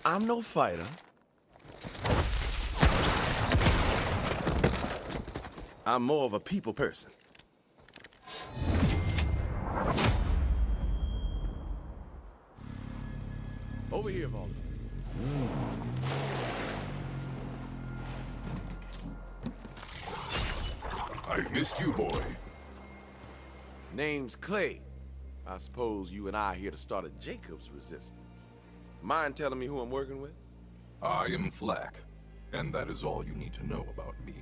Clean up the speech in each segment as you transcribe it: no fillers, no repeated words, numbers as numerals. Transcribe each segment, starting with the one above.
I'm no fighter. I'm more of a people person. Over here, Volta. I've missed you, boy. Name's Clay. I suppose you and I are here to start a Jacob's resistance. Mind telling me who I'm working with? I am Flack, and that is all you need to know about me.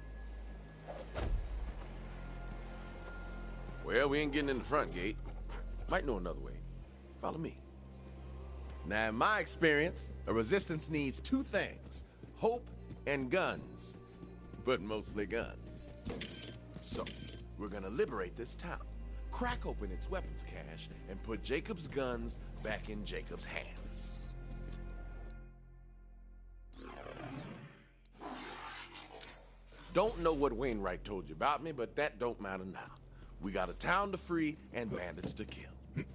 Well, we ain't getting in the front gate. Might know another way. Follow me. Now, in my experience, a resistance needs two things: hope and guns. But mostly guns. So, we're gonna liberate this town, crack open its weapons cache, and put Jacob's guns back in Jacob's hands. Don't know what Wainwright told you about me, but that don't matter now. We got a town to free and bandits to kill.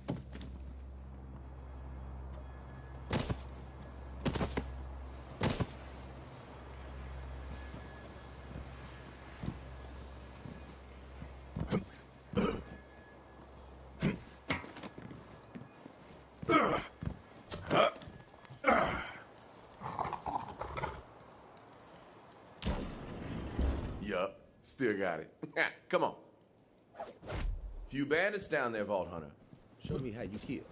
Yup, still got it. Come on. Few bandits down there, Vault Hunter. Show me how you kill.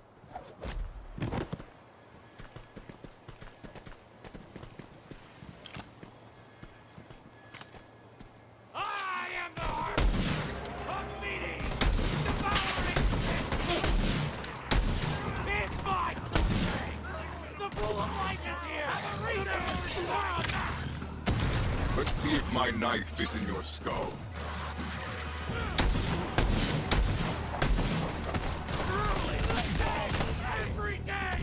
I am the heart of meeting, devouring. It's mine. The pool of life is here. Let's see if my knife is in your skull. Every day.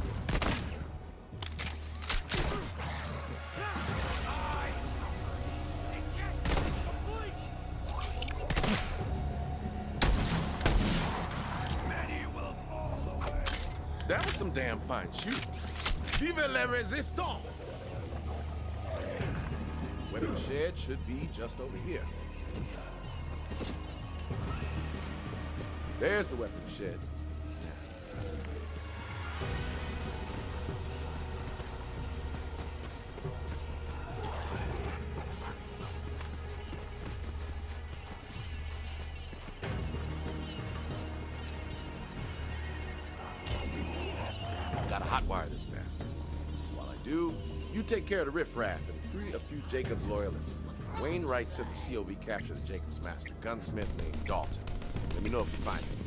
Many will fall away. That was some damn fine shooting. Vive la résistance! Weapon shed should be just over here. There's the weapon shed. Gotta hotwire this bastard. While I do, you take care of the riffraff and free a few Jacob's loyalists. Wainwright said the COV captured the Jacob's master, gunsmith named Dalton. Let me know if you find him.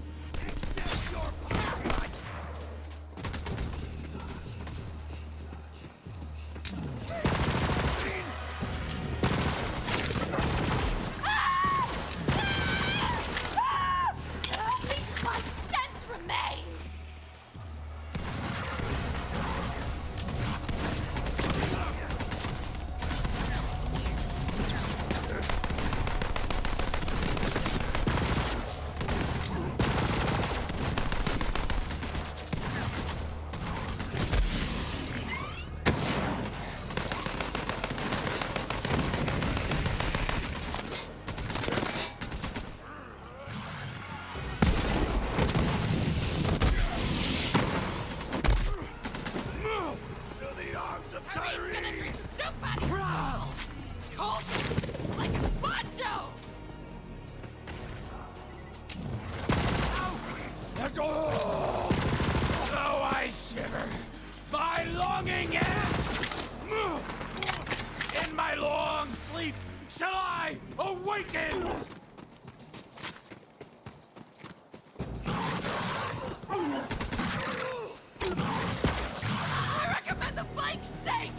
Oh, I shiver. My longing ends. In my long sleep shall I awaken. I recommend the flank steak.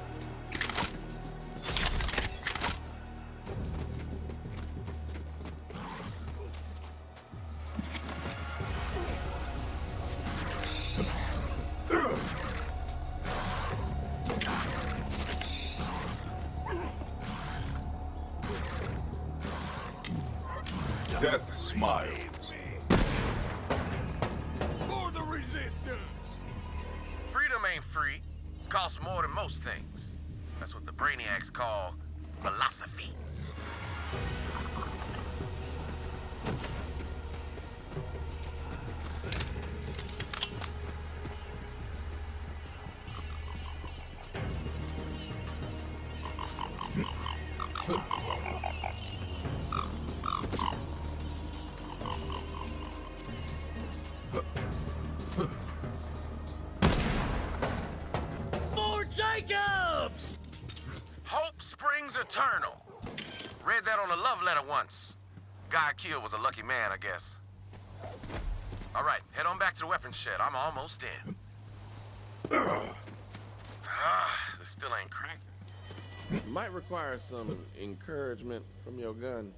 Death smiles. For the resistance. Freedom ain't free. Costs more than most things. That's what the Brainiacs call philosophy. For Jacobs! Hope springs eternal. Read that on a love letter once. Guy I killed was a lucky man, I guess. All right, head on back to the weapons shed. I'm almost in. This still ain't cracking. Might require some encouragement from your gun.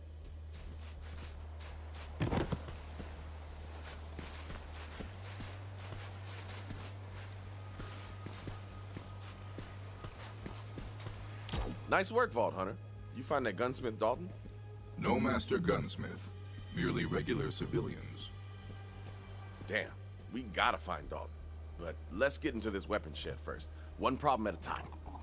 Nice work, Vault Hunter. You find that gunsmith Dalton? No master gunsmith, merely regular civilians. Damn, we gotta find Dalton. But let's get into this weapons shed first. One problem at a time.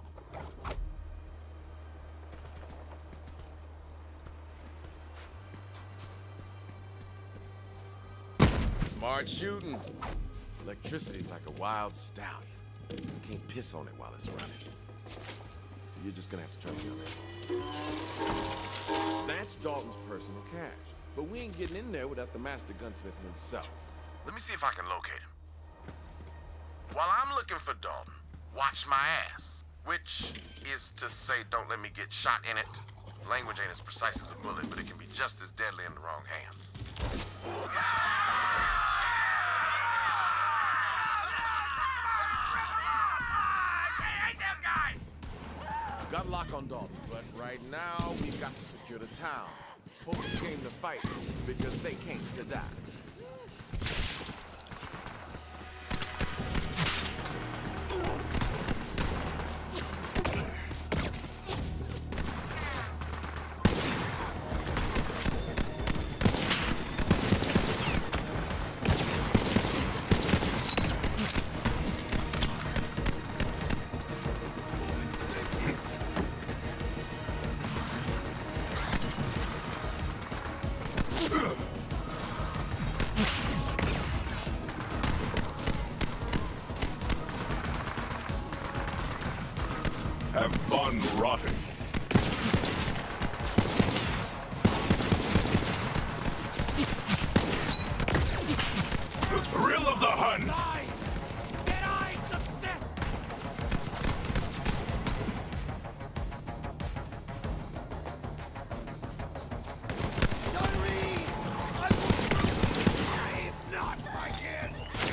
Smart shooting. Electricity's like a wild stallion. You can't piss on it while it's running. You're just gonna have to trust me on that. That's Dalton's personal cash. But we ain't getting in there without the master gunsmith himself. Let me see if I can locate him. While I'm looking for Dalton, watch my ass. Which is to say, don't let me get shot in it. Language ain't as precise as a bullet, but it can be just as deadly in the wrong hands. Got a lock on Dalton, but right now we've got to secure the town. Hope came to fight because they came to die. Have fun rotting. The thrill of the hunt! Dead-eye success! Don't read! I will if not, my kid!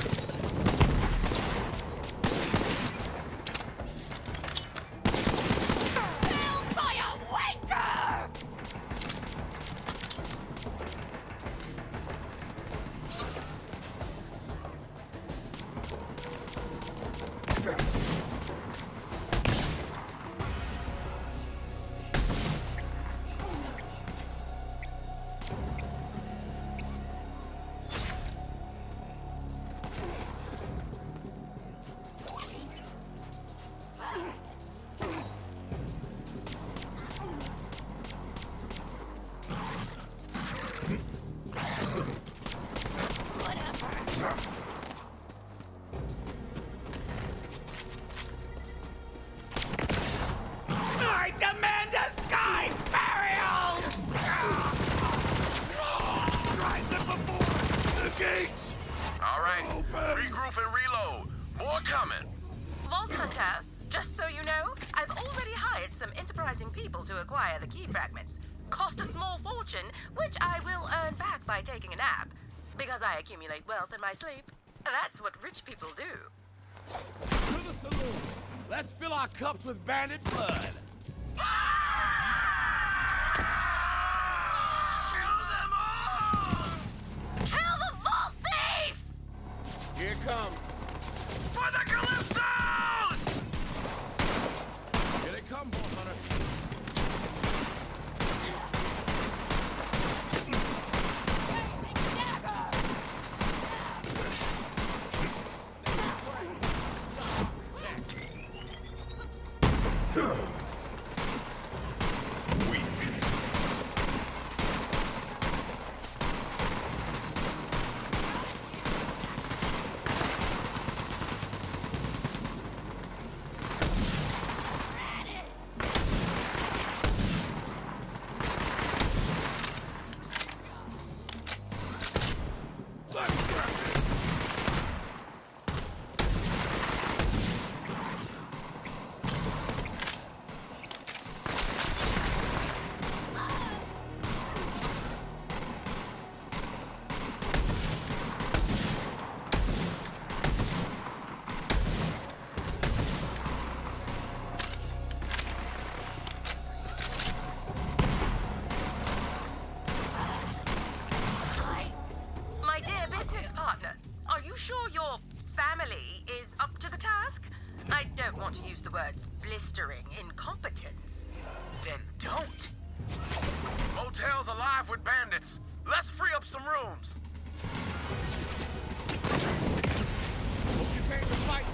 I demand a sky burial! Drive them before the gates! All right, regroup and reload. More coming. Vault Hunter, just so you know, I've already hired some enterprising people to acquire the key fragments. Cost a small fortune, which I will earn back by taking a nap. Because I accumulate wealth in my sleep. That's what rich people do. To the saloon! Let's fill our cups with bandit blood! Kill them all! Kill the vault thieves! Here it comes. For the Calypsos! Here they come, Vault Hunter. I don't want to use the words blistering incompetence. Then don't. Motel's alive with bandits. Let's free up some rooms. Hope you came to fight.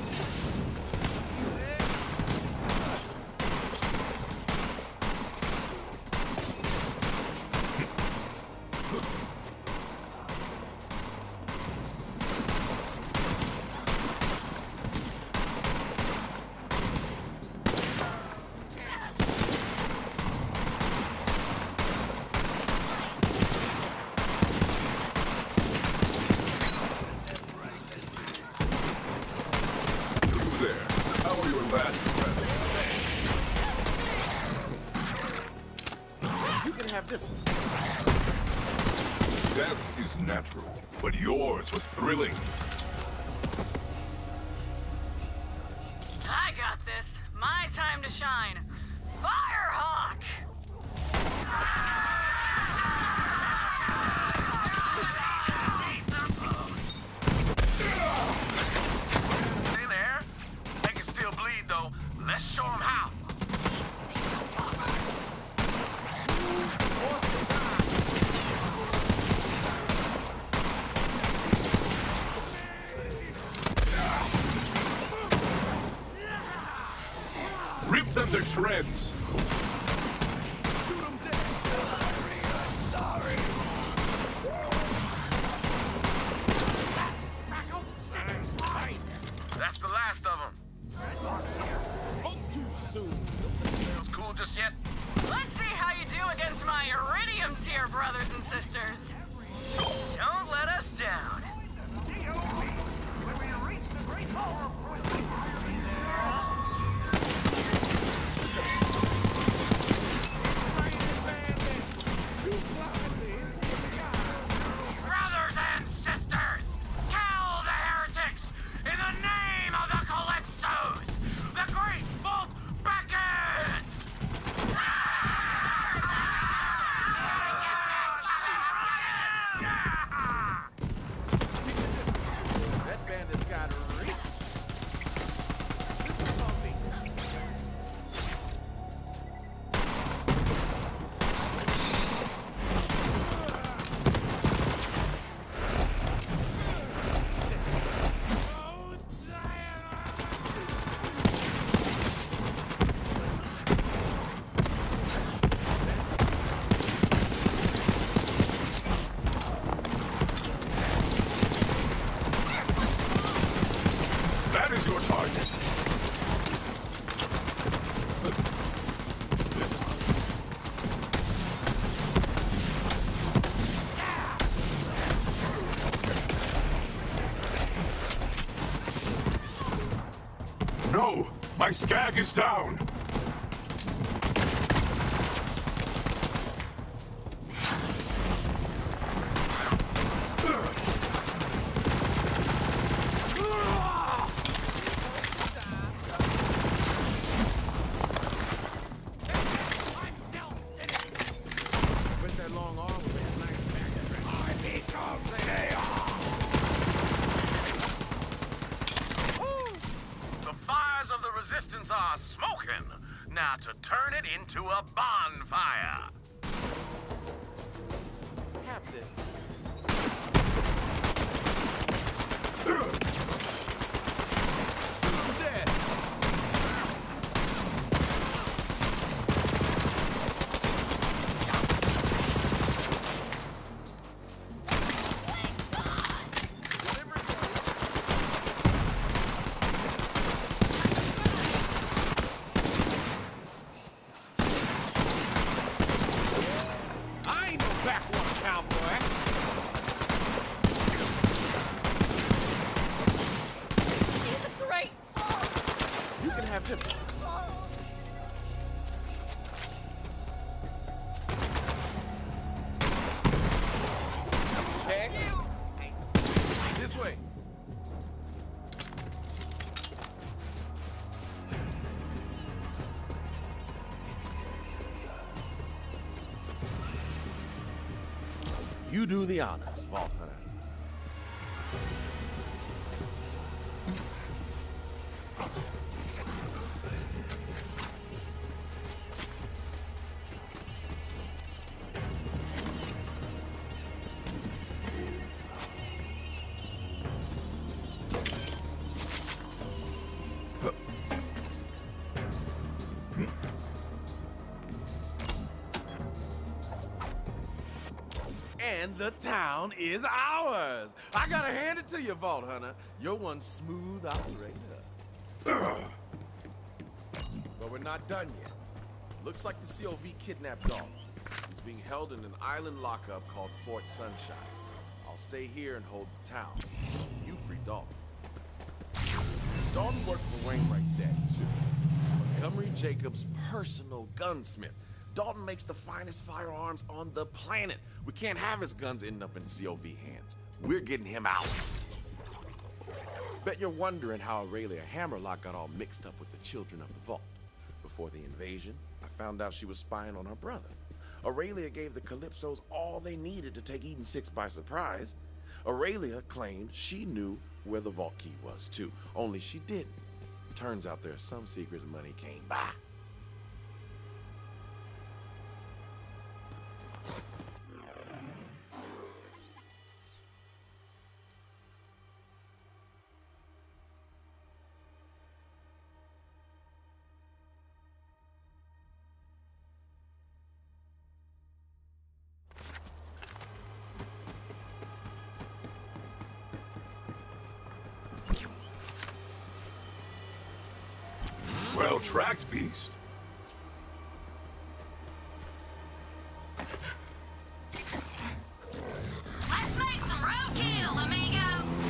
This one. Death is natural, but yours was thrilling. I got this. My time to shine. Firehawk! Stay there. They can still bleed, though. Let's show them how. Rip them to shreds! That's the last of them. Spoke too soon. Feels cool just yet? Let's see how you do against my Iridium tier brothers and sisters. Don't let us down. Brothers and sisters, kill the heretics in the name of the Calypsos! The Great Vault beckons! That bandit's got reach. This one's on me. That is your target! No! My skag is down! With that long arm with that nice backstrap. I become The fires of the Resistance are smoking. Now to turn it into a bonfire. Have this. Shoot him dead. I ain't no backward cowboy. Great! You can have this one. Check. This way. You do the honors, Vault Hunter. And the town is ours. I gotta hand it to you, Vault Hunter. You're one smooth operator. But we're not done yet. Looks like the COV kidnapped Dalton. He's being held in an island lockup called Fort Sunshine. I'll stay here and hold the town. You free Dalton. Dalton worked for Wainwright's daddy, too. Montgomery Jacobs' personal gunsmith. Dalton makes the finest firearms on the planet. We can't have his guns ending up in COV hands. We're getting him out. Bet you're wondering how Aurelia Hammerlock got all mixed up with the children of the Vault. Before the invasion, I found out she was spying on her brother. Aurelia gave the Calypsos all they needed to take Eden 6 by surprise. Aurelia claimed she knew where the vault key was, too. Only she didn't. Turns out there's some secrets money came by. Well tracked, beast. Let's make some roadkill, amigo!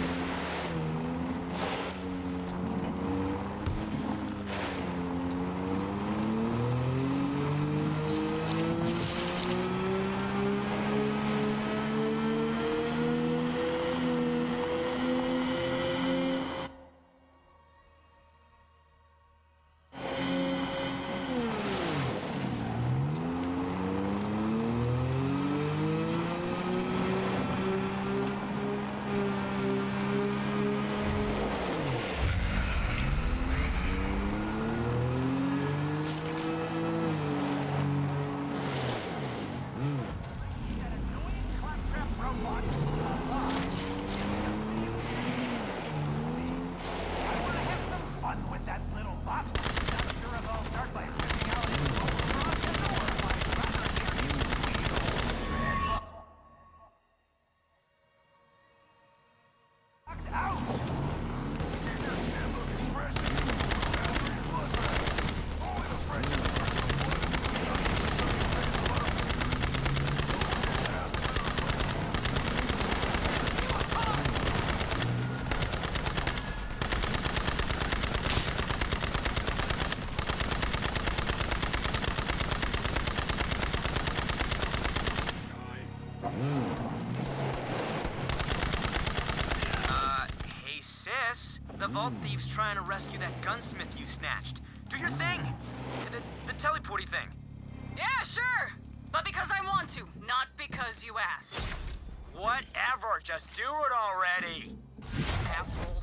Hey sis, the Vault Thief's trying to rescue that gunsmith you snatched. Do your thing! The teleporty thing. Yeah, sure. But because I want to, not because you asked. Whatever, just do it already! Asshole.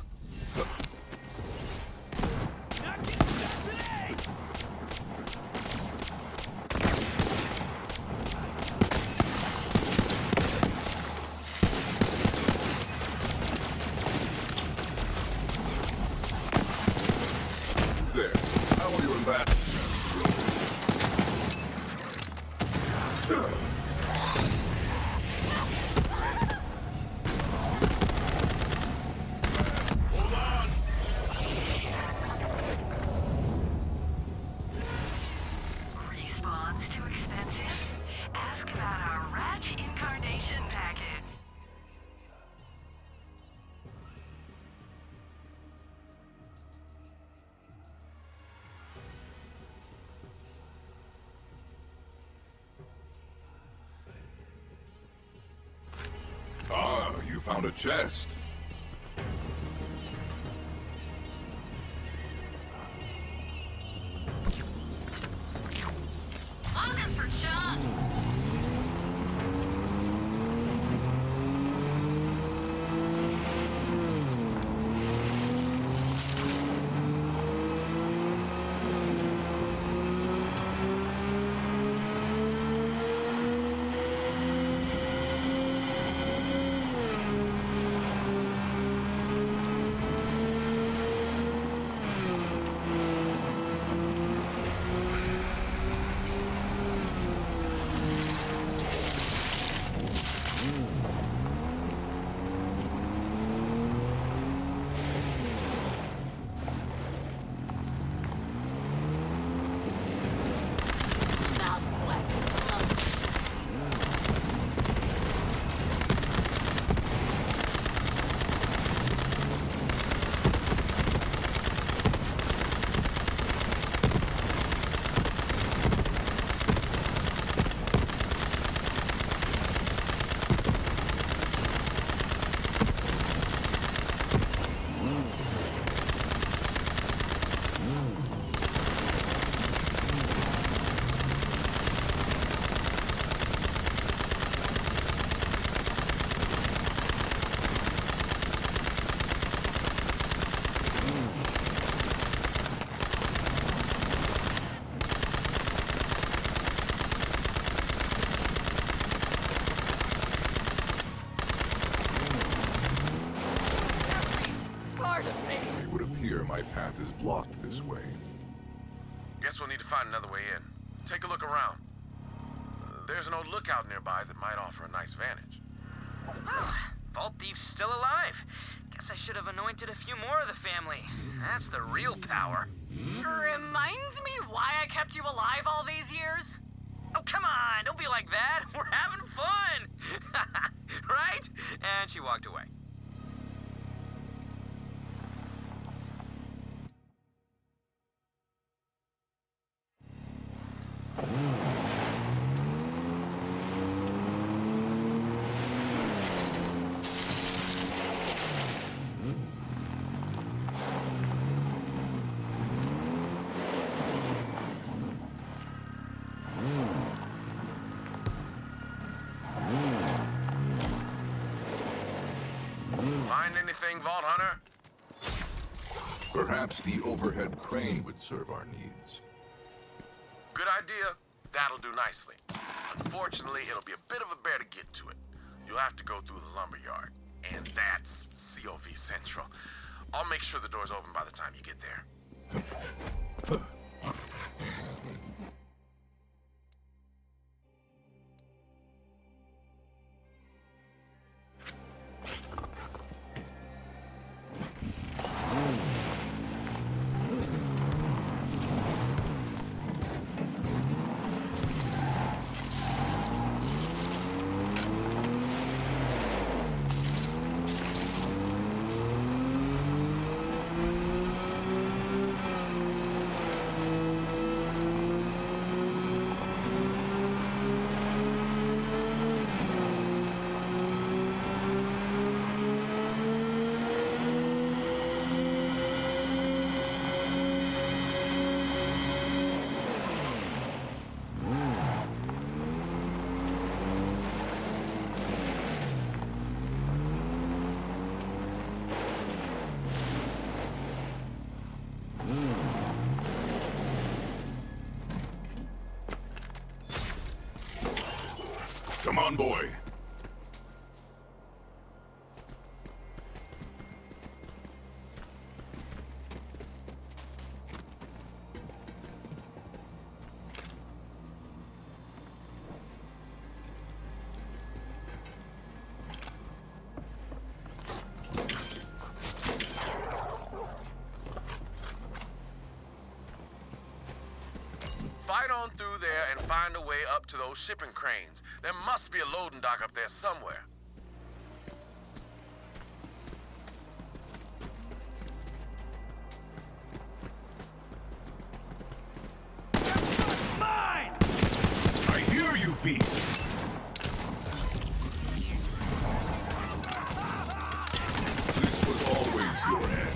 There. How are you in that? Response too expensive? Ask about our Ratch Incarnation package. Ah, you found a chest. Looking for Chunk. It would appear my path is blocked this way. Guess we'll need to find another way in. Take a look around. There's an old lookout nearby that might offer a nice vantage. Oh, Vault Thief's still alive. Guess I should have anointed a few more of the family. That's the real power. Reminds me why I kept you alive all these years? Oh, come on, don't be like that. We're having fun. Right? And she walked away. Find anything, Vault Hunter? Perhaps the overhead crane would serve our needs. Good idea. That'll do nicely. Unfortunately, it'll be a bit of a bear to get to it. You'll have to go through the lumberyard. And that's COV Central. I'll make sure the door's open by the time you get there. Come on, boy. Fight on through there and find a way up to those shipping cranes. There must be a loading dock up there somewhere. Mine! I hear you, beast. This was always your end.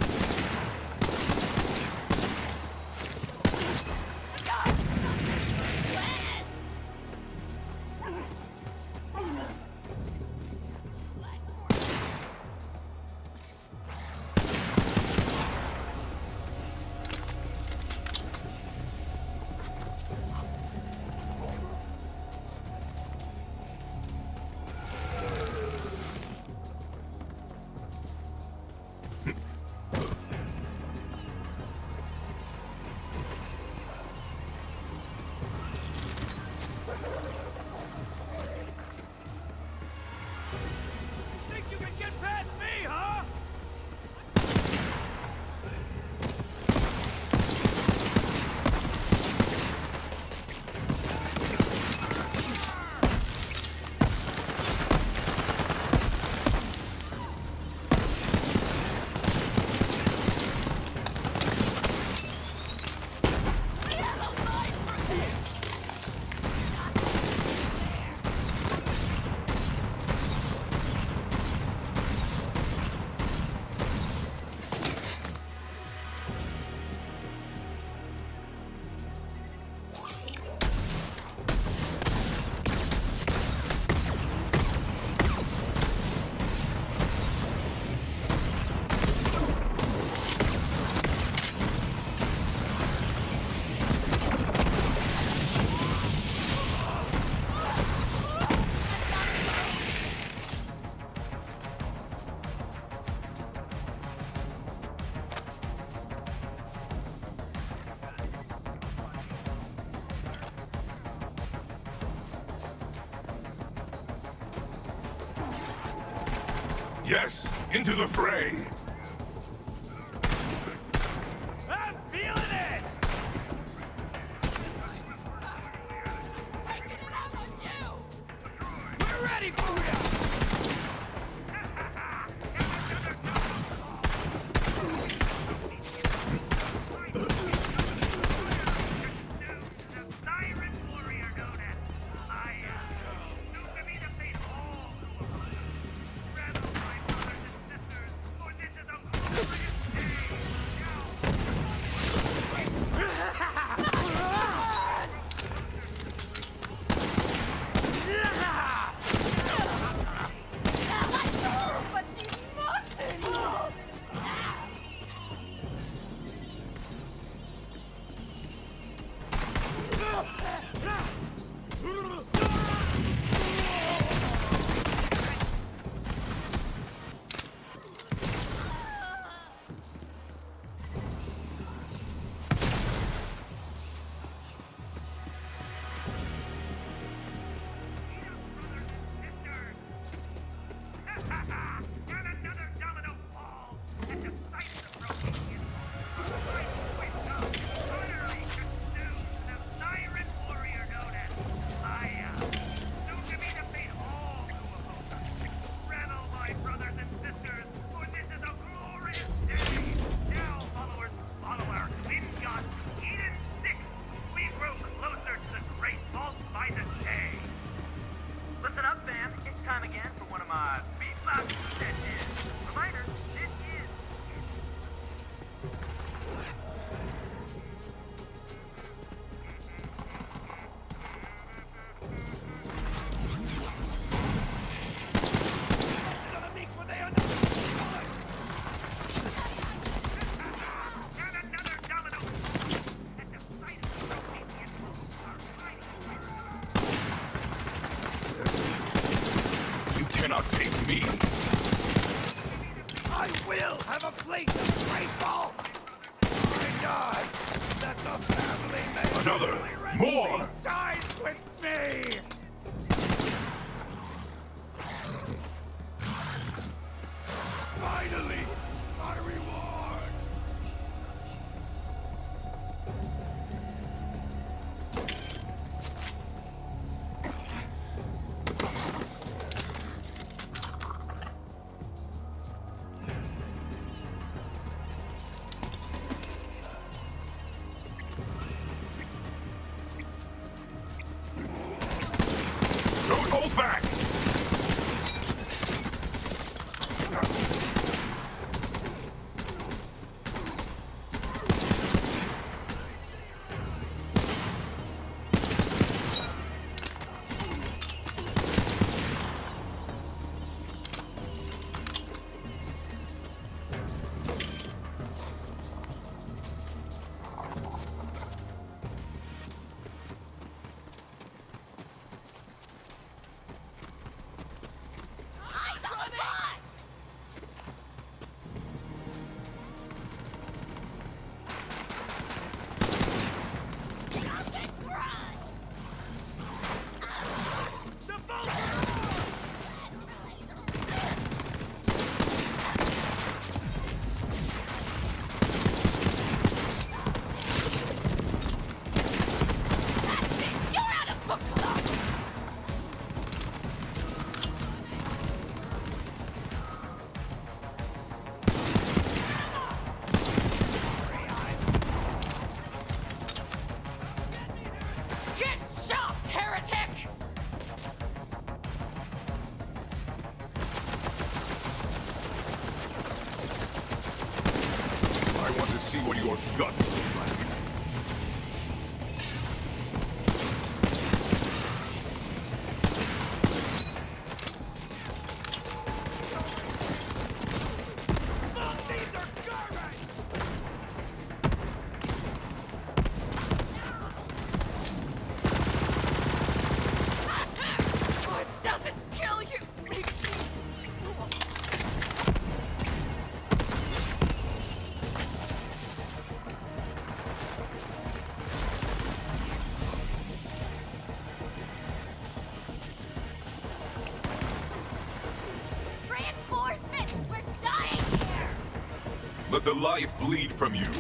Yes, into the fray! I'm feeling it! Taking it out on you! We're ready for ya! Cannot take me. I will have a place of grateful! My God! That the family may Another! really More! dies with me! Finally! My reward! Don't hold back! See what your guts look like. let the life bleed from you.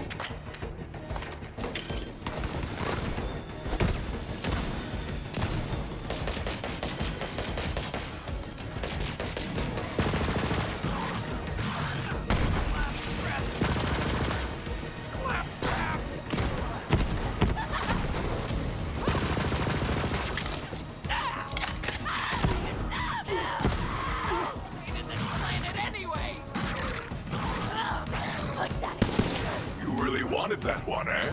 Wanted that one, eh?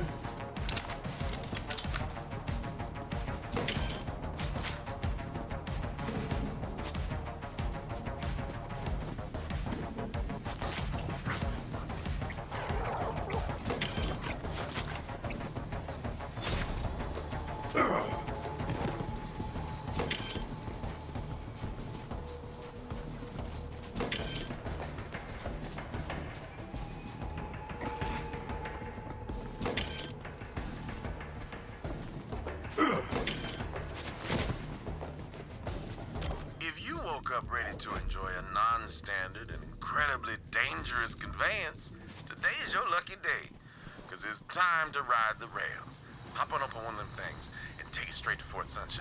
Up ready to enjoy a non-standard and incredibly dangerous conveyance, today's your lucky day. Because it's time to ride the rails. Hop on up on one of them things and take it straight to Fort Sunshine.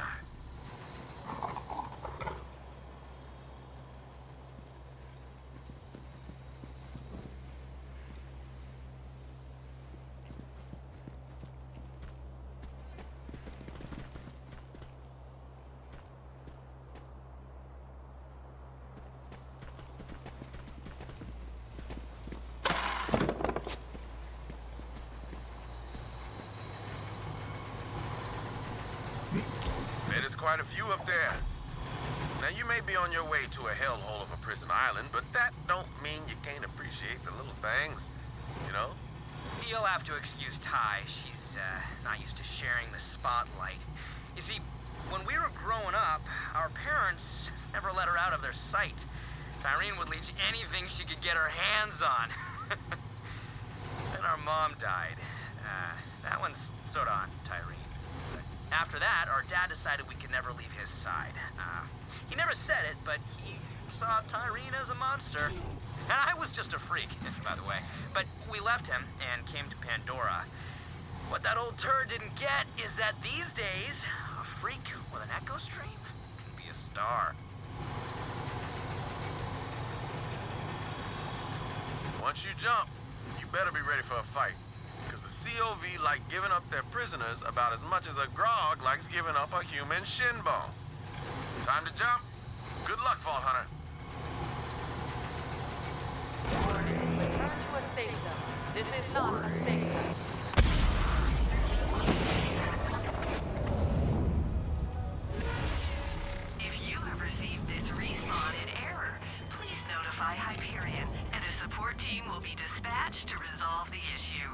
There's quite a few up there. Now, you may be on your way to a hellhole of a prison island, but that don't mean you can't appreciate the little things, you know? You'll have to excuse Ty. She's not used to sharing the spotlight. You see, when we were growing up, our parents never let her out of their sight. Tyreen would leech anything she could get her hands on. Then our mom died. That one's sorta on Tyreen. After that, our dad decided we could never leave his side. He never said it, but he saw Tyreen as a monster. And I was just a freak, by the way. But we left him and came to Pandora. What that old turd didn't get is that these days, a freak with an echo stream can be a star. Once you jump, you better be ready for a fight. Because the COV like giving up their prisoners about as much as a grog likes giving up a human shin bone. Time to jump. Good luck, Vault Hunter. Return to a safe zone. This is not a safe zone. If you have received this respawn in error, please notify Hyperion, and a support team will be dispatched to resolve the issue.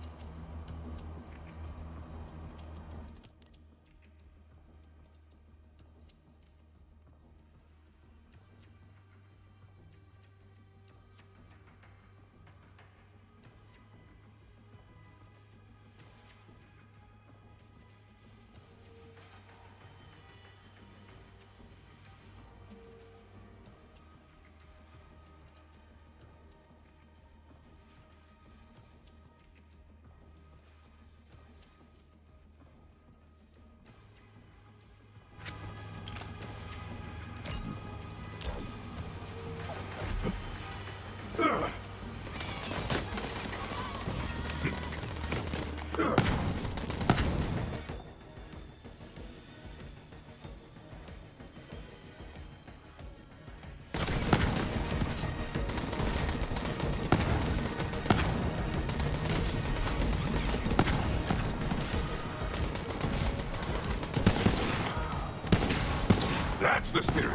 That's the spirit.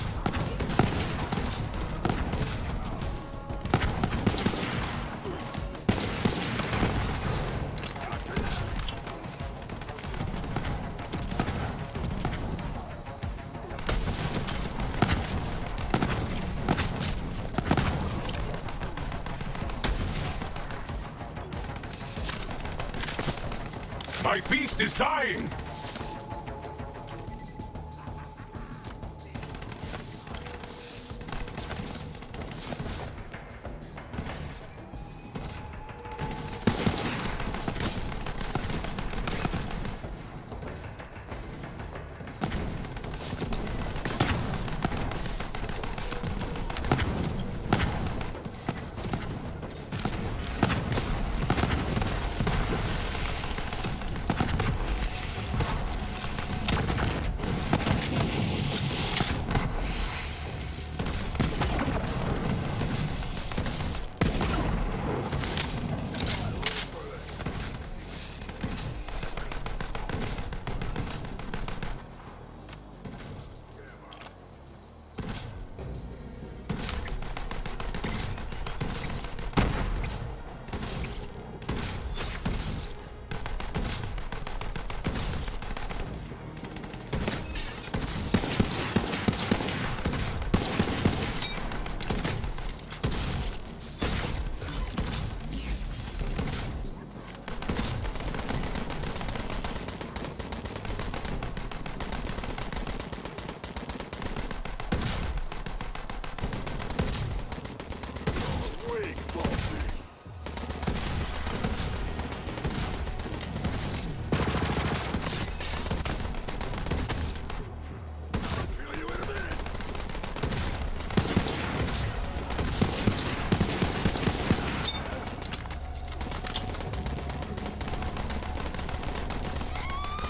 My beast is dying!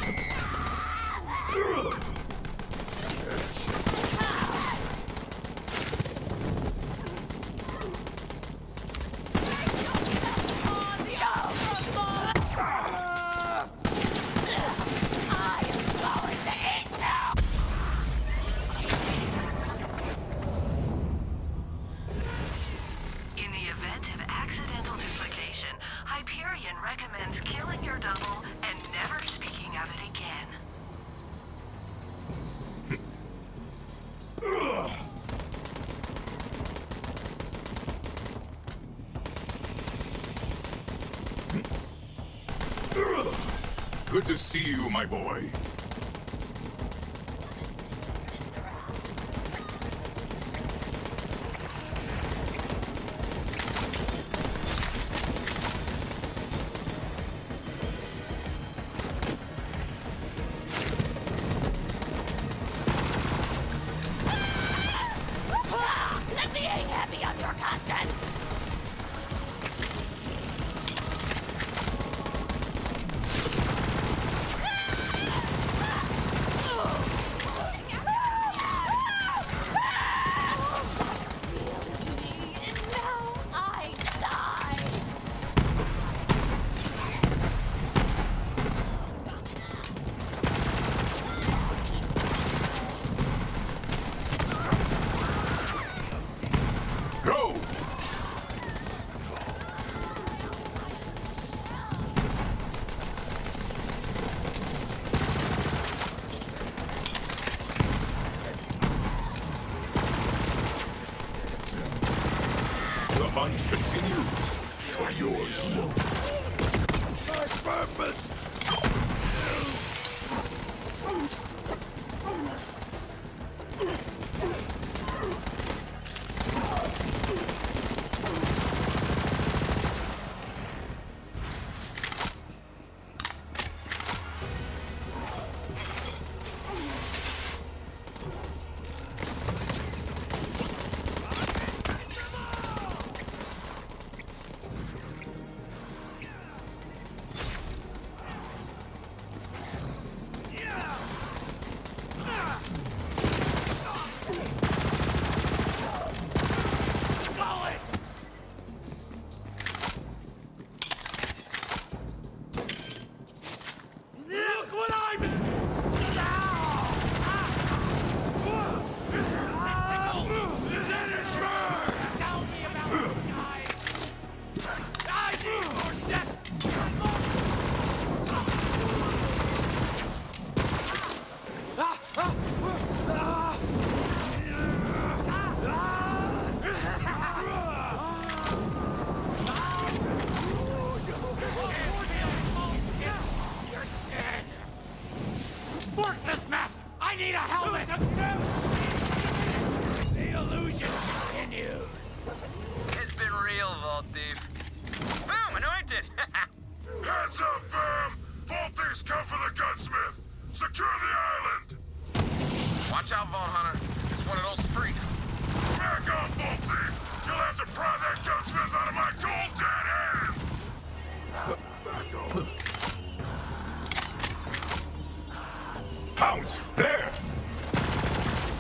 In the event of accidental duplication, Hyperion recommends killing your double and never speaking of it again. Good to see you, my boy. Let me hang happy on your conscience! Go! The hunt continues. For yours alone. My purpose! Look what I'm in! Tell me about these guys! I need more death! You're dead! Worthless mask! I need a helmet! The illusion continues! It's been real, Vault Thief. Boom! Anointed! Heads up, fam! Vault Thieves come for the gunsmith! Secure the island! Watch out, Vault Hunter. It's one of those freaks. Back off, Vault Thief! You'll have to pry that gunsmith out of my cold dead hands! Back off. Pounce! There!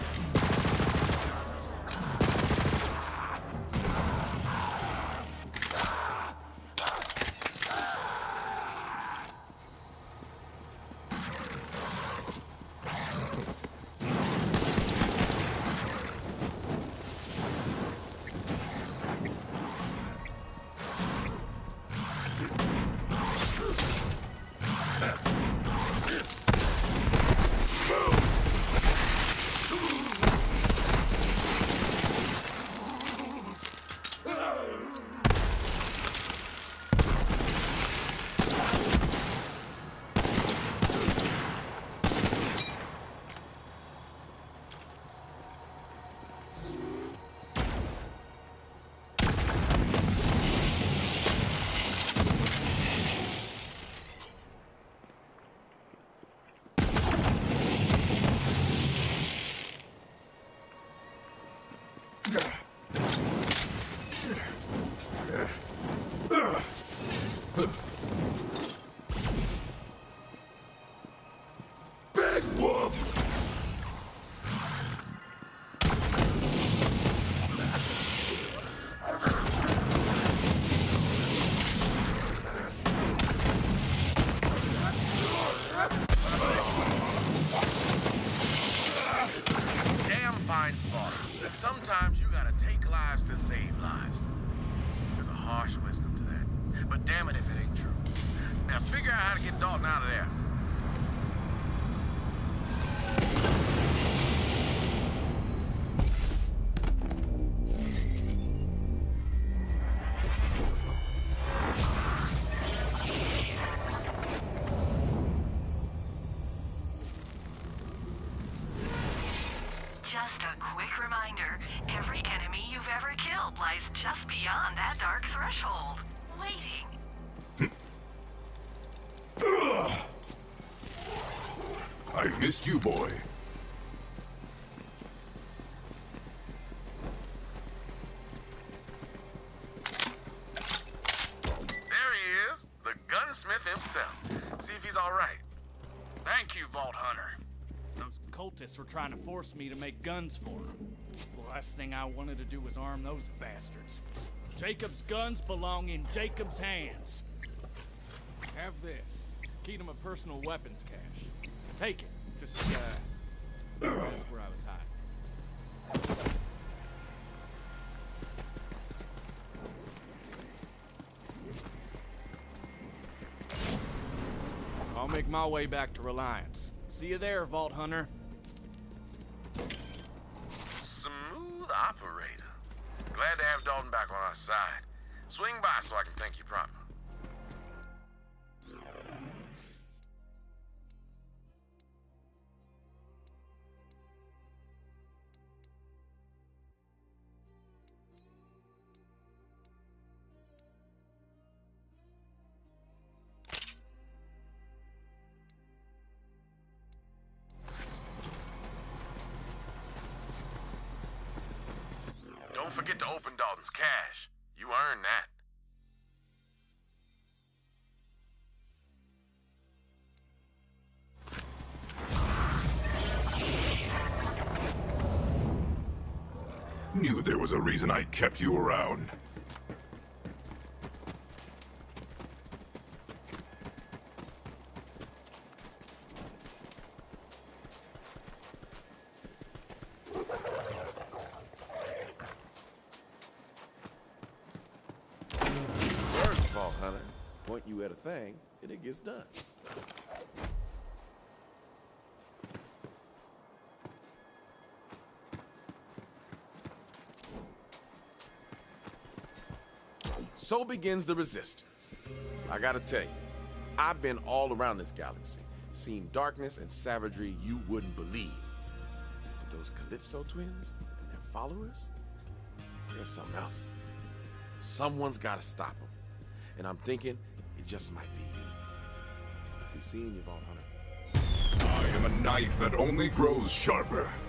gotta get Dalton out of there. Just a quick reminder, every enemy you've ever killed lies just beyond that dark threshold, waiting. I missed you, boy. There he is, the gunsmith himself. See if he's all right. Thank you, Vault Hunter. Those cultists were trying to force me to make guns for them. The last thing I wanted to do was arm those bastards. Jacob's guns belong in Jacob's hands. Have this. Key to my personal weapons cache. Take it. Just, that's where I was hiding. I'll make my way back to Reliance. See you there, Vault Hunter. Smooth operator. Glad to have Dalton back on our side. Swing by so I can thank you proper. Don't forget to open Dalton's cache. You earned that. Knew there was a reason I kept you around. Vault Hunter. Point you at a thing, and it gets done. So begins the Resistance. I gotta tell you, I've been all around this galaxy, seen darkness and savagery you wouldn't believe. But those Calypso twins and their followers, there's something else. Someone's gotta stop them. And I'm thinking it just might be you. Be seeing you, Vault Hunter. I am a knife that only grows sharper.